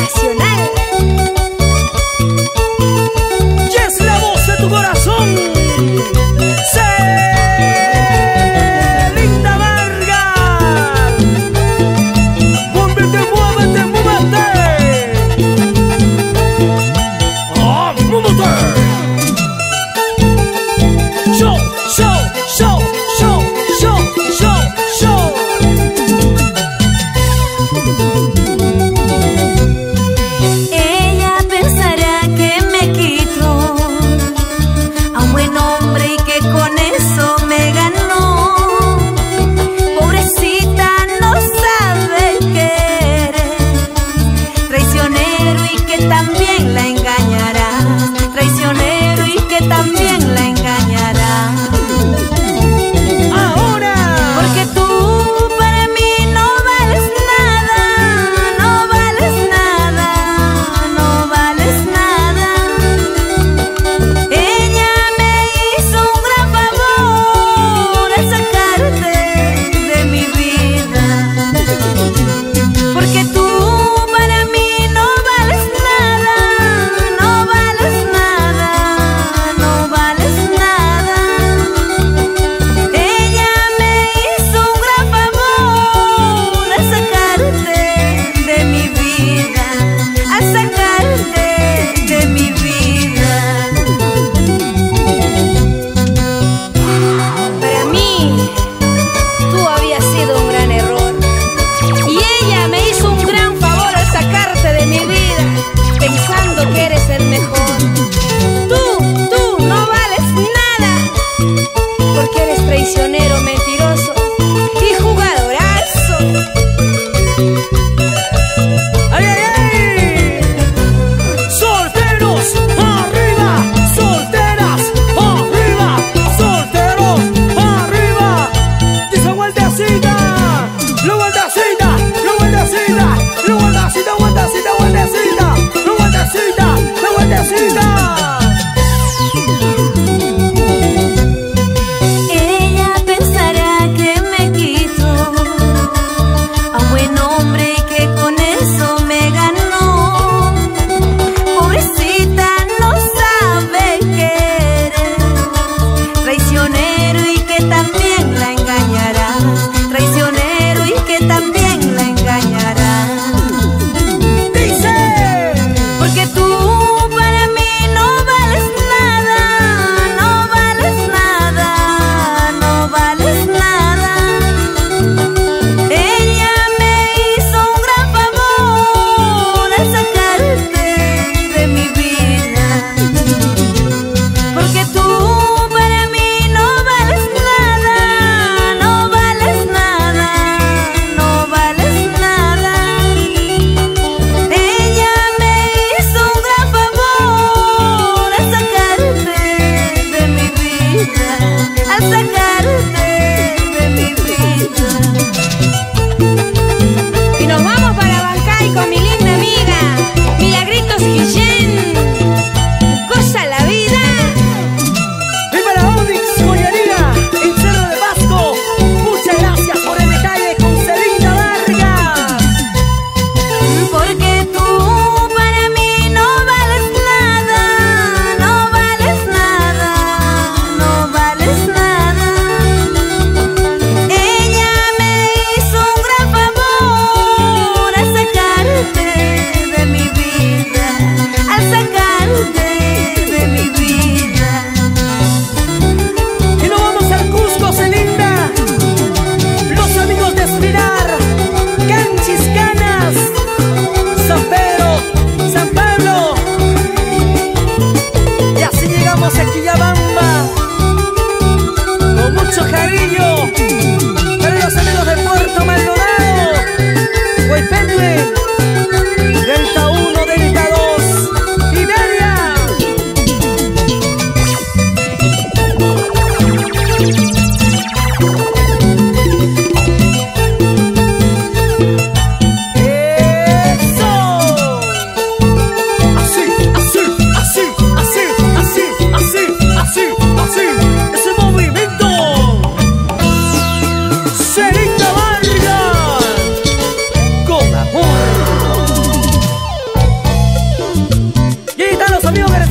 nacional. Y es la voz de tu corazón, Celinda Vargas. Muévete, muévete, muévete. ¡Ah, muévete! Show, show, show, show, show, show, show. Ella pensará que me quito a un buen hombre y que con eso me ganó. Pobrecita, no sabe que eres traicionero y que también la engañará. Traicionero y que también la engañará. Ahora, Porque tú para mí no vales nada, no vales nada, no vales nada. Ella me hizo un gran favor al sacarte de mi vida. Porque tú para mí no vales nada, no vales nada, no vales nada. Ella me hizo un gran favor al sacarte de mi vida, al sacarte de mi vida. Para mí, tú habías sido un gran error. Y ella me hizo un gran favor al sacarte de mi vida, pensando que eres el mejor. Tú no vales nada, porque eres traicionero, mentiroso y jugadorazo. ¡ay, ay, ay! ¡Solteros arriba! ¡Solteras arriba! ¡Solteros arriba! Dice vueltecita, la vueltecita, la vueltecita, la vueltecita, vueltecita, vueltecita, la vueltecita, la vueltecita. Ella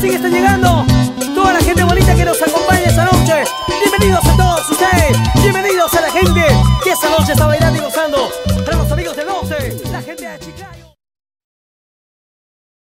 Agustín está llegando.